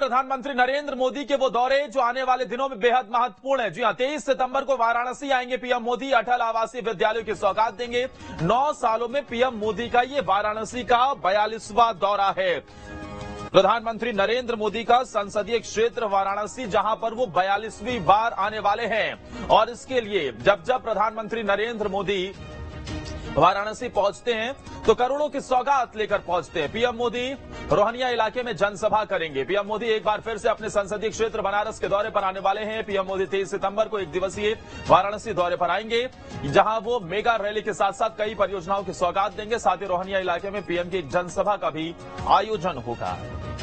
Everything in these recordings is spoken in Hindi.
प्रधानमंत्री नरेंद्र मोदी के वो दौरे जो आने वाले दिनों में बेहद महत्वपूर्ण है। जी हां, 23 सितंबर को वाराणसी आएंगे पीएम मोदी, अटल आवासीय विद्यालयों की सौगात देंगे। 9 सालों में पीएम मोदी का ये वाराणसी का 42वां दौरा है। प्रधानमंत्री नरेंद्र मोदी का संसदीय क्षेत्र वाराणसी, जहां पर वो 42वीं बार आने वाले हैं। और इसके लिए जब जब प्रधानमंत्री नरेंद्र मोदी वाराणसी पहुंचते हैं तो करोड़ों की सौगात लेकर पहुंचते हैं। पीएम मोदी रोहनिया इलाके में जनसभा करेंगे। पीएम मोदी एक बार फिर से अपने संसदीय क्षेत्र बनारस के दौरे पर आने वाले हैं। पीएम मोदी 23 सितंबर को एक दिवसीय वाराणसी दौरे पर आएंगे, जहां वो मेगा रैली के साथ साथ कई परियोजनाओं की सौगात देंगे। साथ ही रोहनिया इलाके में पीएम की एक जनसभा का भी आयोजन होगा।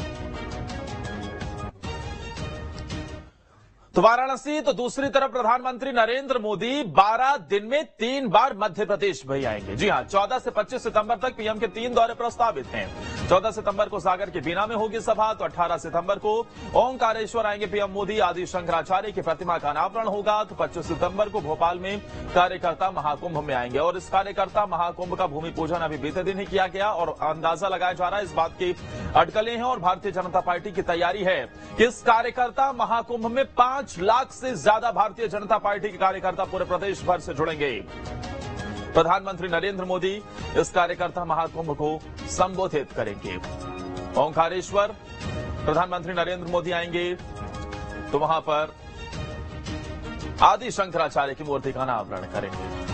तो वाराणसी, तो दूसरी तरफ प्रधानमंत्री नरेंद्र मोदी 12 दिन में 3 बार मध्य प्रदेश भी आएंगे। जी हां, 14 से 25 सितंबर तक पीएम के 3 दौरे प्रस्तावित हैं। 14 सितंबर को सागर के बीना में होगी सभा, तो 18 सितंबर को ओंकारेश्वर आएंगे पीएम मोदी, आदि शंकराचार्य की प्रतिमा का अनावरण होगा। तो 25 सितंबर को भोपाल में कार्यकर्ता महाकुंभ में आएंगे। और इस कार्यकर्ता महाकुंभ का भूमि पूजन अभी बीते दिन ही किया गया और अंदाजा लगाया जा रहा है, इस बात की अटकलें हैं और भारतीय जनता पार्टी की तैयारी है कि इस कार्यकर्ता महाकुंभ में 5 लाख से ज्यादा भारतीय जनता पार्टी के कार्यकर्ता पूरे प्रदेश भर से जुड़ेंगे। प्रधानमंत्री नरेंद्र मोदी इस कार्यकर्ता महाकुंभ को संबोधित करेंगे। ओंकारेश्वर प्रधानमंत्री नरेंद्र मोदी आएंगे तो वहां पर आदि शंकराचार्य की मूर्ति का अनावरण करेंगे।